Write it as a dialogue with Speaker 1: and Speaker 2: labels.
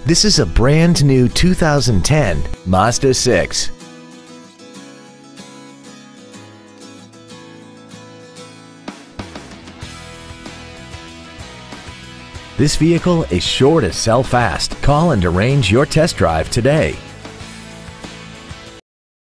Speaker 1: This is a brand new 2010 Mazda 6. This vehicle is sure to sell fast. Call and arrange your test drive today.